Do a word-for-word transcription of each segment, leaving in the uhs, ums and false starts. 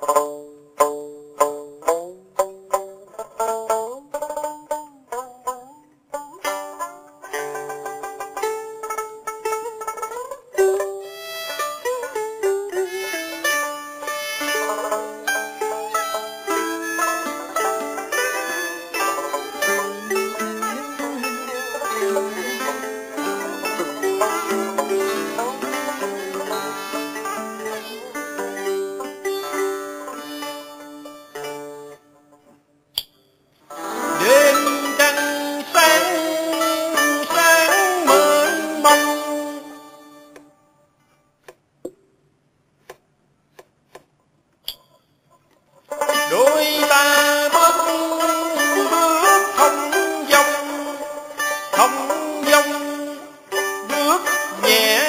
đôi ta bước bước không dông không dông bước nhẹ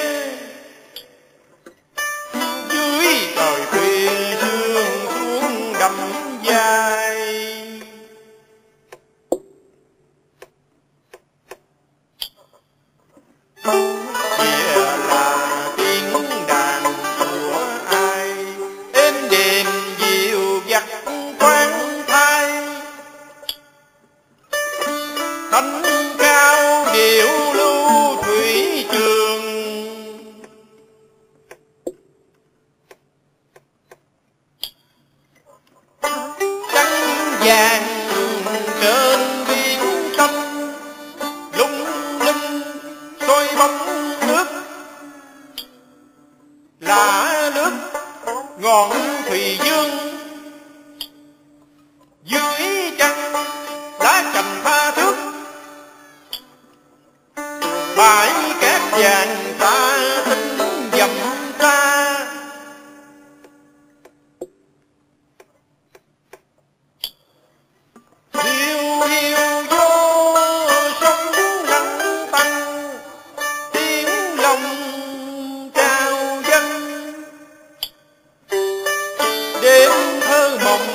dưới trời khuya sương xuống đầm dài. Kìa là tiếng đàn của ai êm đềm dịu dặt khoan thai, thanh cao điệu lưu thủy trường. Trăng vàng trên biển xanh lung linh soi bóng nước, lạ nước ngọn thủy dương. Dưới chân lá cành tha thước, bãi cát vàng xa tinh dầm xa. Hiu hiu vô sông lắng tăng, tiếng lòng chào dân. Đêm thơ mộng